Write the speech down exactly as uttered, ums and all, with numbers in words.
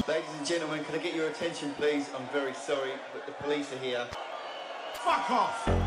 Ladies and gentlemen, can I get your attention please? I'm very sorry, but the police are here. Fuck off!